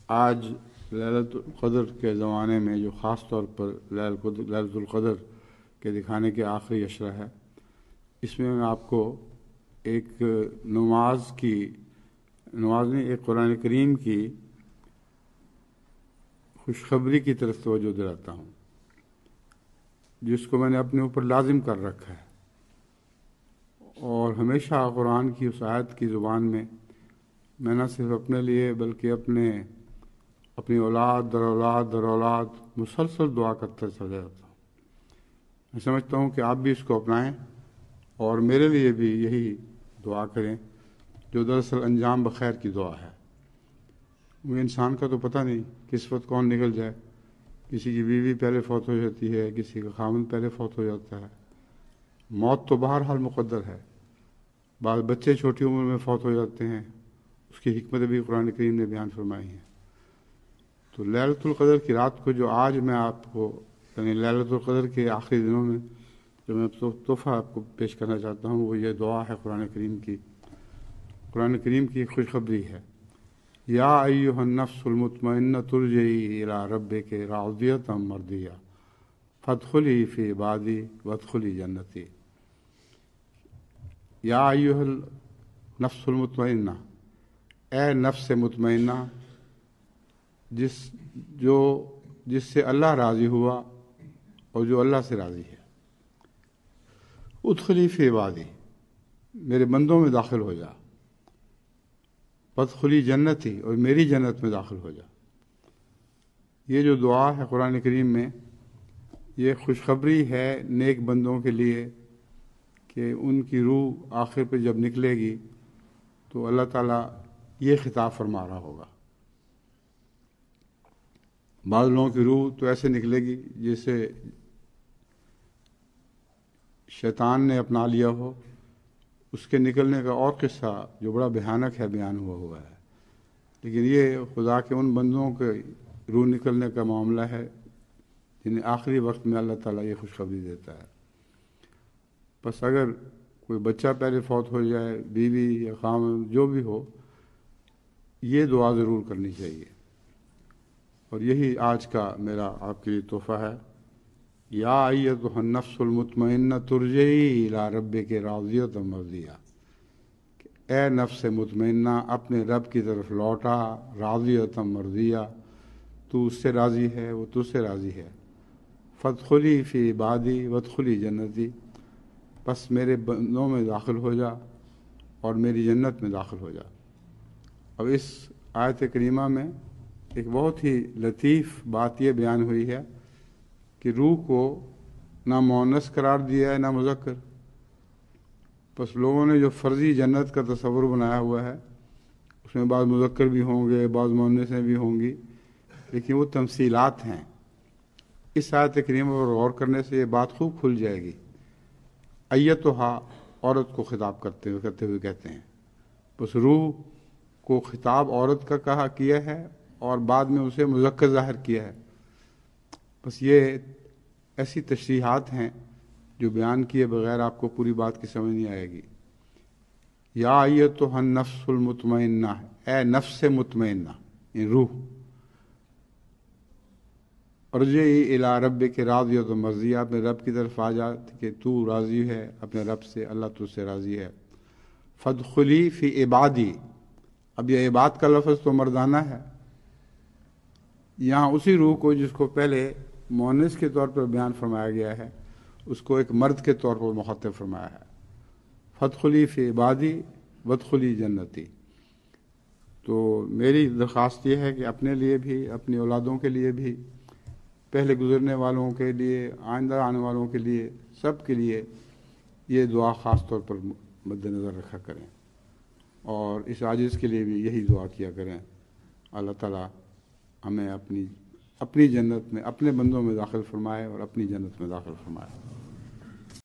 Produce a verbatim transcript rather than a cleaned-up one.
آج لیلۃ القدر کے زمانے میں جو خاص طور پر لیلۃ القدر کے دکھانے کے آخری اشرہ ہے، اس میں میں آپ کو ایک نماز کی نماز نہیں ایک قرآن کریم کی خوشخبری کی طرف توجہ دلاتا ہوں، جس کو میں نے اپنے اوپر لازم کر رکھا ہے، اور ہمیشہ قرآن کی اس آیت کی زبان میں میں نہ صرف اپنے لیے بلکہ اپنے اپنی اولاد در اولاد در اولاد مسلسل دعا کرتا چلا جاتا ہوں۔ میں سمجھتا ہوں کہ آپ بھی اس کو اپنائیں اور میرے لیے بھی یہی دعا کریں، جو دراصل انجام بخیر کی دعا ہے۔ وہ انسان کا تو پتہ نہیں کس وقت کون نکل جائے، کسی کی بیوی پہلے فوت ہو جاتی ہے، کسی کا خامند پہلے فوت ہو جاتا ہے، موت تو بہرحال مقدر ہے، بعض بچے چھوٹی عمر میں فوت ہو جاتے ہیں، اس کی حکمت بھی قرآن کریم نے بیان فرمائی ہے۔ تو لیلۃ القدر کی رات کو جو آج میں آپ کو یعنی لیلۃ القدر کے آخری دنوں میں جو میں تحفہ آپ کو پیش کرنا چاہتا ہوں، وہ یہ دعا ہے قرآن کریم کی قرآن کریم کی خوشخبری ہے۔ یا ایھا النفس المطمئنۃ ارجعی الی ربک راضیۃ مرضیہ فادخلی فی عبادی وادخلی جنتی۔ یا ایھا النفس المطمئنہ، اے نفس مطمئنہ جس جو جس سے اللہ راضی ہوا اور جو اللہ سے راضی ہے، ادخلی فی عبادی، میرے بندوں میں داخل ہو جا، وادخلی جنتی، اور میری جنت میں داخل ہو جا۔ یہ جو دعا ہے قرآن کریم میں، یہ خوشخبری ہے نیک بندوں کے لیے کہ ان کی روح آخر پہ جب نکلے گی تو اللہ تعالیٰ یہ خطاب فرما رہا ہوگا۔ بعض لوگوں کی روح تو ایسے نکلے گی جیسے شیطان نے اپنا لیا ہو، اس کے نکلنے کا اور قصہ جو بڑا بھیانک ہے بیان ہوا ہوا ہے، لیکن یہ خدا کے ان بندوں کے روح نکلنے کا معاملہ ہے جنہیں آخری وقت میں اللہ تعالیٰ یہ خوشخبری دیتا ہے۔ بس اگر کوئی بچہ پہلے فوت ہو جائے، بیوی یا خامند جو بھی ہو، یہ دعا ضرور کرنی چاہیے، اور یہی آج کا میرا آپ کے لیے تحفہ ہے۔ یا ایھا النفس المطمئنۃ ارجعی الی ربک راضیۃ مرضیہ، اے نفس مطمئنہ اپنے رب کی طرف لوٹا، راضیۃ مرضیہ، تو اس سے راضی ہے، وہ تجھ سے راضی ہے۔ فادخلی فی عبادی وادخلی جنتی، بس میرے بندوں میں داخل ہو جا اور میری جنت میں داخل ہو جا۔ اب اس آیت کریمہ میں ایک بہت ہی لطیف بات یہ بیان ہوئی ہے کہ روح کو نہ مؤنث قرار دیا ہے نہ مذکر۔ بس لوگوں نے جو فرضی جنت کا تصور بنایا ہوا ہے، اس میں بعض مذکر بھی ہوں گے، بعض مؤنثیں بھی ہوں گی، لیکن وہ تمثیلات ہیں۔ اس آیت کریمہ پر غور کرنے سے یہ بات خوب کھل جائے گی۔ ایتھا، عورت کو خطاب کرتے ہوئے کرتے ہوئے کہتے ہیں، بس روح کو خطاب عورت کا کہا کیا ہے اور بعد میں اسے مذکر ظاہر کیا ہے۔ بس یہ ایسی تشریحات ہیں جو بیان کیے بغیر آپ کو پوری بات کی سمجھ نہیں آئے گی۔ یا ایھا النفس المطمئنہ، اے نفس مطمئنہ، یہ روح، ارجعی الی ربک راضیۃ مرضیہ، اپنے رب کی طرف آ جا کہ تو راضی ہے اپنے رب سے، اللہ تجھ سے راضی ہے۔ فادخلی فی عبادی، اب یہ عباد کا لفظ تو مردانہ ہے، یہاں اسی روح کو جس کو پہلے مؤنث کے طور پر بیان فرمایا گیا ہے، اس کو ایک مرد کے طور پر مخاطب فرمایا ہے۔ فادخلی فی عبادی وادخلی جنتی۔ تو میری درخواست یہ ہے کہ اپنے لیے بھی، اپنی اولادوں کے لیے بھی، پہلے گزرنے والوں کے لیے، آئندہ آنے والوں کے لیے، سب کے لیے یہ دعا خاص طور پر مد نظر رکھا کریں، اور اس عاجز کے لیے بھی یہی دعا کیا کریں، اللہ تعالیٰ ہمیں اپنی اپنی جنت میں، اپنے بندوں میں داخل فرمائے اور اپنی جنت میں داخل فرمائے۔